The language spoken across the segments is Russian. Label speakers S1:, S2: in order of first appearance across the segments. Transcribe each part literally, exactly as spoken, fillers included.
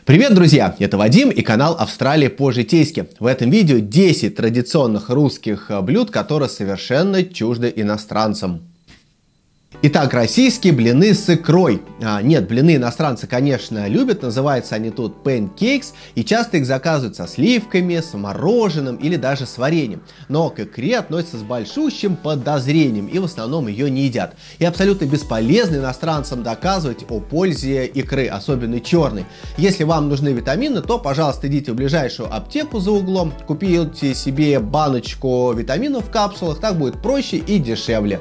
S1: Привет, друзья! Это Вадим и канал Австралия по-житейски. В этом видео десять традиционных русских блюд, которые совершенно чужды иностранцам. Итак, российские блины с икрой. А, нет, блины иностранцы, конечно, любят, называются они тут pancakes, и часто их заказывают со сливками, с мороженым или даже с вареньем. Но к икре относятся с большущим подозрением, и в основном ее не едят. И абсолютно бесполезно иностранцам доказывать о пользе икры, особенно черной. Если вам нужны витамины, то, пожалуйста, идите в ближайшую аптеку за углом, купите себе баночку витаминов в капсулах, так будет проще и дешевле.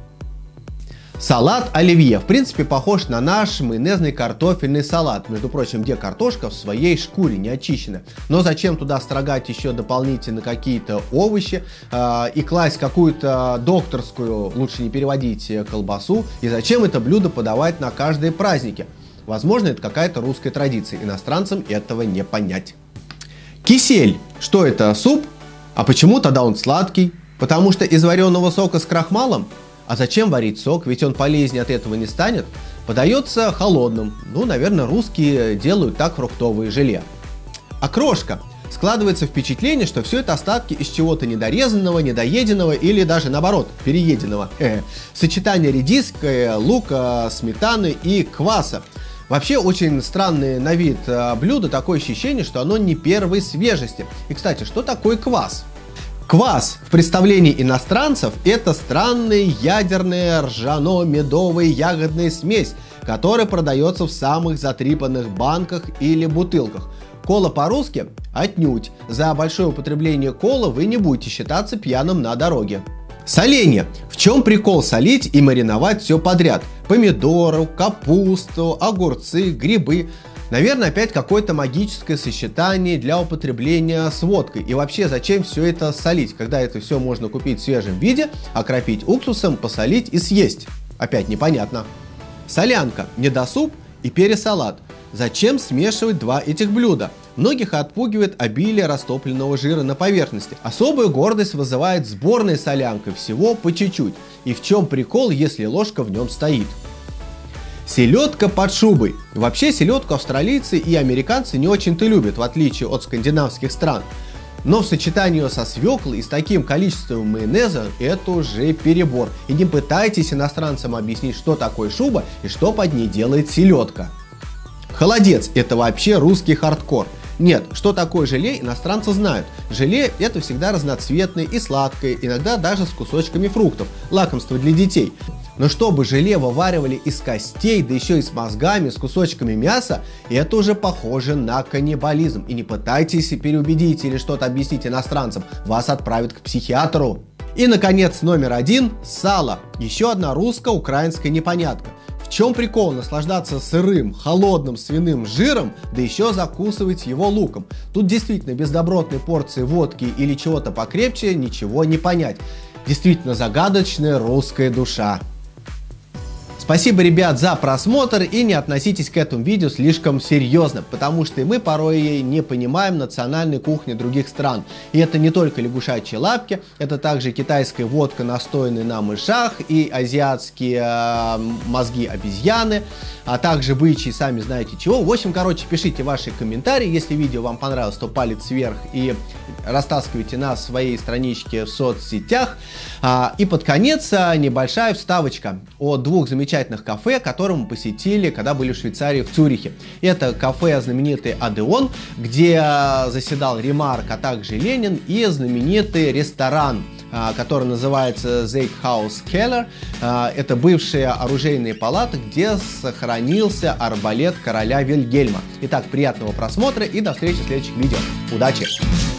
S1: Салат оливье. В принципе, похож на наш майонезный картофельный салат. Между прочим, где картошка в своей шкуре, не очищенная. Но зачем туда строгать еще дополнительно какие-то овощи э, и класть какую-то докторскую, лучше не переводить, колбасу? И зачем это блюдо подавать на каждые праздники? Возможно, это какая-то русская традиция. Иностранцам этого не понять. Кисель. Что это? Суп? А почему тогда он сладкий? Потому что из вареного сока с крахмалом? А зачем варить сок, ведь он полезнее от этого не станет? Подается холодным. Ну, наверное, русские делают так фруктовое желе. Окрошка. Складывается впечатление, что все это остатки из чего-то недорезанного, недоеденного или даже наоборот, перееденного. Э-э. Сочетание редиски, лука, сметаны и кваса. Вообще очень странное на вид блюдо, такое ощущение, что оно не первой свежести. И, кстати, что такое квас? Квас в представлении иностранцев – это странная ядерная ржано-медовая ягодная смесь, которая продается в самых затрипанных банках или бутылках. Кола по-русски – отнюдь. За большое употребление колы вы не будете считаться пьяным на дороге. Соленье. В чем прикол солить и мариновать все подряд? Помидоры, капусту, огурцы, грибы. Наверное, опять какое-то магическое сочетание для употребления с водкой. И вообще, зачем все это солить, когда это все можно купить в свежем виде, окропить уксусом, посолить и съесть? Опять непонятно. Солянка, недосуп и пересалат. Зачем смешивать два этих блюда? Многих отпугивает обилие растопленного жира на поверхности. Особую гордость вызывает сборная солянка, всего по чуть-чуть. И в чем прикол, если ложка в нем стоит? Селедка под шубой. Вообще селедку австралийцы и американцы не очень-то любят, в отличие от скандинавских стран. Но в сочетании ее со свеклой и с таким количеством майонеза это уже перебор. И не пытайтесь иностранцам объяснить, что такое шуба и что под ней делает селедка. Холодец – это вообще русский хардкор. Нет, что такое желе, иностранцы знают. Желе – это всегда разноцветное и сладкое, иногда даже с кусочками фруктов, лакомство для детей. Но чтобы желе вываривали из костей, да еще и с мозгами, с кусочками мяса, это уже похоже на каннибализм. И не пытайтесь переубедить или что-то объяснить иностранцам, вас отправят к психиатру. И, наконец, номер один – сало. Еще одна русско-украинская непонятка. В чем прикол наслаждаться сырым, холодным свиным жиром, да еще закусывать его луком? Тут действительно без добротной порции водки или чего-то покрепче ничего не понять. Действительно загадочная русская душа. Спасибо, ребят, за просмотр, и не относитесь к этому видео слишком серьезно, потому что мы порой не понимаем национальной кухни других стран. И это не только лягушачьи лапки, это также китайская водка, настоянная на мышах, и азиатские э, мозги обезьяны, а также бычьи, сами знаете чего. В общем, короче, пишите ваши комментарии, если видео вам понравилось, то палец вверх и растаскивайте на своей страничке в соцсетях. А, и под конец небольшая вставочка о двух замечательных кафе, которые мы посетили, когда были в Швейцарии, в Цюрихе. Это кафе знаменитый Адеон, где заседал Ремарк, а также Ленин, и знаменитый ресторан, который называется Zeithaus Keller. Это бывшие оружейные палаты, где сохранился арбалет короля Вильгельма. Итак, приятного просмотра и до встречи в следующих видео. Удачи!